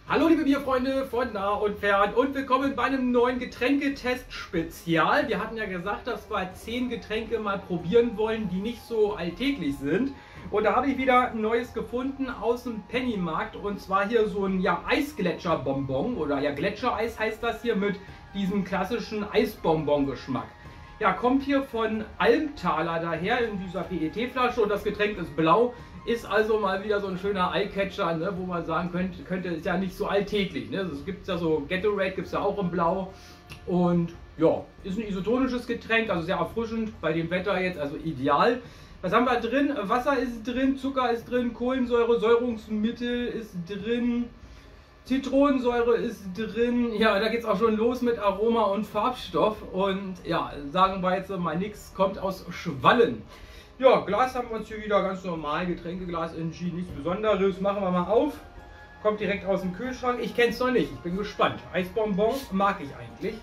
Hallo liebe Bierfreunde von nah und fern und willkommen bei einem neuen Getränketest-Spezial. Wir hatten ja gesagt, dass wir 10 Getränke mal probieren wollen, die nicht so alltäglich sind. Und da habe ich wieder ein neues gefunden aus dem Pennymarkt und zwar hier so ein Eisgletscher-Bonbon oder Gletschereis heißt das hier mit diesem klassischen Eisbonbon-Geschmack. Ja, kommt hier von Almtaler daher in dieser PET-Flasche und das Getränk ist blau. Ist also mal wieder so ein schöner Eyecatcher, ne, wo man sagen könnte, ist ja nicht so alltäglich. Ne? Es gibt ja so Gatorade, gibt es ja auch in Blau. Und ja, ist ein isotonisches Getränk, also sehr erfrischend bei dem Wetter jetzt, also ideal. Was haben wir drin? Wasser ist drin, Zucker ist drin, Kohlensäure, Säurungsmittel ist drin, Zitronensäure ist drin. Ja, da geht es auch schon los mit Aroma und Farbstoff. Und ja, sagen wir jetzt mal nichts, kommt aus Schwallen. Ja, Glas haben wir uns hier wieder ganz normal, Getränkeglas NG, nichts Besonderes. Machen wir mal auf. Kommt direkt aus dem Kühlschrank. Ich kenne es noch nicht, ich bin gespannt. Eisbonbon mag ich eigentlich.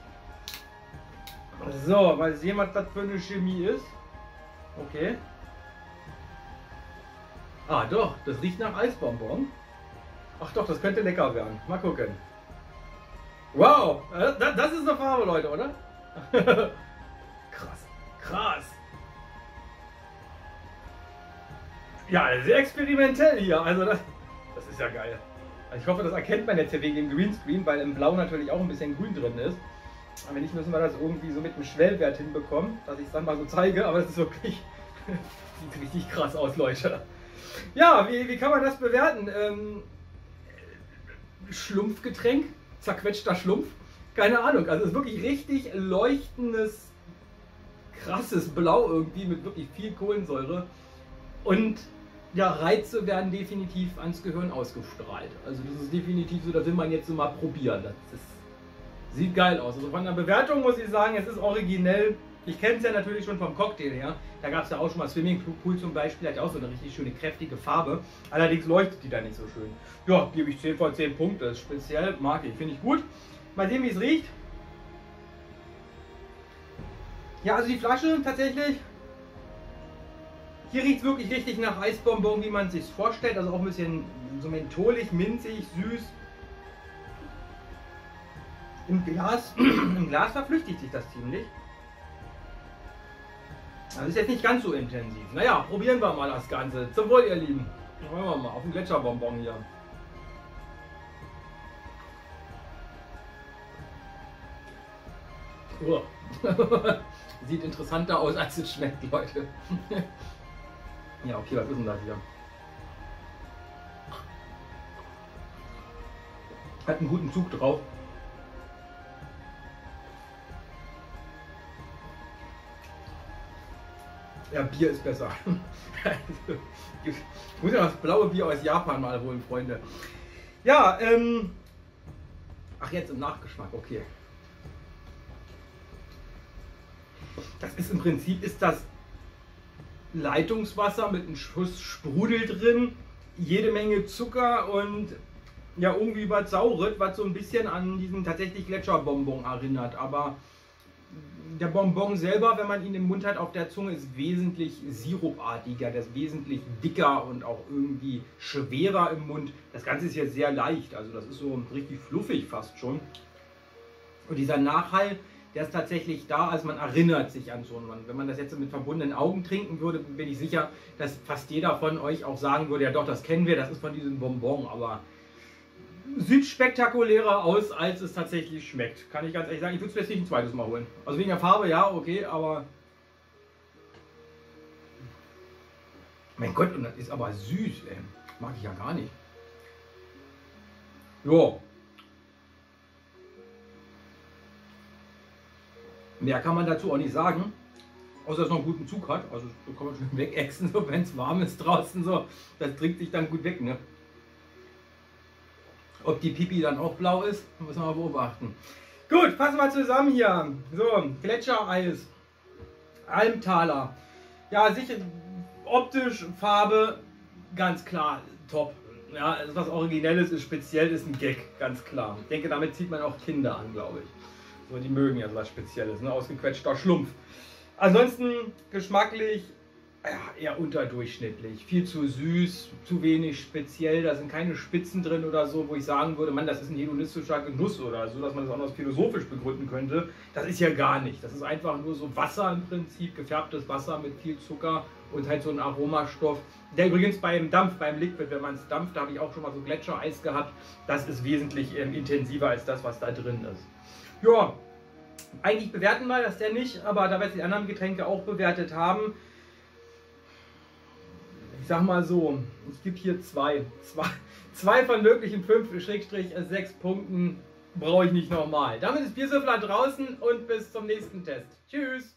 So, mal sehen, was das für eine Chemie ist. Okay. Ah doch, das riecht nach Eisbonbon. Ach doch, das könnte lecker werden. Mal gucken. Wow, das ist eine Farbe, Leute, oder? Krass, krass. Ja, sehr experimentell hier. Also das ist ja geil. Also ich hoffe, das erkennt man jetzt hier wegen dem Greenscreen, weil im Blau natürlich auch ein bisschen Grün drin ist. Aber wenn nicht, müssen wir das irgendwie so mit einem Schwellwert hinbekommen, dass ich es dann mal so zeige. Aber es ist wirklich, sieht richtig krass aus, Leute. Ja, wie kann man das bewerten? Schlumpfgetränk, zerquetschter Schlumpf, keine Ahnung. Also es ist wirklich richtig leuchtendes, krasses Blau irgendwie mit wirklich viel Kohlensäure. Und ja, Reize werden definitiv ans Gehirn ausgestrahlt. Also das ist definitiv so, das will man jetzt so mal probieren. Sieht geil aus. Also von der Bewertung muss ich sagen, es ist originell. Ich kenne es ja natürlich schon vom Cocktail her. Da gab es ja auch schon mal Swimmingpool zum Beispiel, hat ja auch so eine richtig schöne kräftige Farbe. Allerdings leuchtet die da nicht so schön. Ja, gebe ich 10 von 10 Punkte. Das ist speziell, mag ich, finde ich gut. Mal sehen, wie es riecht. Ja, also die Flasche tatsächlich. Hier riecht es wirklich richtig nach Eisbonbon, wie man es sich vorstellt. Also auch ein bisschen so mentholig, minzig, süß. Im Glas verflüchtigt sich das ziemlich. Das ist jetzt nicht ganz so intensiv. Naja, probieren wir mal das Ganze. Zum Wohl, ihr Lieben. Wollen wir mal auf den Gletscherbonbon hier. Oh. Sieht interessanter aus, als es schmeckt, Leute. Ja, okay, was ist denn das hier? Hat einen guten Zug drauf. Ja, Bier ist besser. Ich muss ja das blaue Bier aus Japan mal holen, Freunde. Ja, ach, jetzt im Nachgeschmack, okay. Das ist im Prinzip, ist das Leitungswasser mit einem Schuss Sprudel drin, jede Menge Zucker und ja, irgendwie überzauret, was so ein bisschen an diesen tatsächlich Gletscherbonbon erinnert. Aber der Bonbon selber, wenn man ihn im Mund hat, auf der Zunge, ist wesentlich sirupartiger, der ist wesentlich dicker und auch irgendwie schwerer im Mund. Das Ganze ist hier sehr leicht, also das ist so richtig fluffig fast schon. Und dieser Nachhall, der ist tatsächlich da, also man erinnert sich an so einen. Wenn man das jetzt mit verbundenen Augen trinken würde, bin ich sicher, dass fast jeder von euch auch sagen würde, ja doch, das kennen wir, das ist von diesem Bonbon, aber sieht spektakulärer aus, als es tatsächlich schmeckt. Kann ich ganz ehrlich sagen, ich würde es jetzt nicht ein zweites Mal holen. Also wegen der Farbe, ja, okay, aber mein Gott, und das ist aber süß, ey. Mag ich ja gar nicht. Jo. Mehr kann man dazu auch nicht sagen, außer dass es noch einen guten Zug hat. Also das kann man schon wegexen, so, wenn es warm ist draußen. So. Das trinkt sich dann gut weg. Ne? Ob die Pipi dann auch blau ist, müssen wir mal beobachten. Gut, fassen wir zusammen hier. So, Gletschereis, Almtaler. Ja, sicher, optisch, Farbe, ganz klar, top. Ja, was Originelles ist, speziell ist ein Gag, ganz klar. Ich denke, damit zieht man auch Kinder an, glaube ich. So, die mögen ja so was Spezielles, ne? Ausgequetschter Schlumpf. Ansonsten geschmacklich ja, eher unterdurchschnittlich. Viel zu süß, zu wenig speziell, da sind keine Spitzen drin oder so, wo ich sagen würde, Mann, das ist ein hedonistischer Genuss oder so, dass man das auch noch philosophisch begründen könnte. Das ist ja gar nicht. Das ist einfach nur so Wasser im Prinzip, gefärbtes Wasser mit viel Zucker und halt so ein Aromastoff. Der übrigens beim Dampf, beim Liquid, wenn man es dampft, da habe ich auch schon mal so Gletschereis gehabt, das ist wesentlich intensiver als das, was da drin ist. Ja, eigentlich bewerten wir das ja nicht, aber da wir die anderen Getränke auch bewertet haben, ich sag mal so, ich gebe hier zwei von möglichen 5/6 Punkten, brauche ich nicht nochmal. Damit ist Biersüffler draußen und bis zum nächsten Test. Tschüss!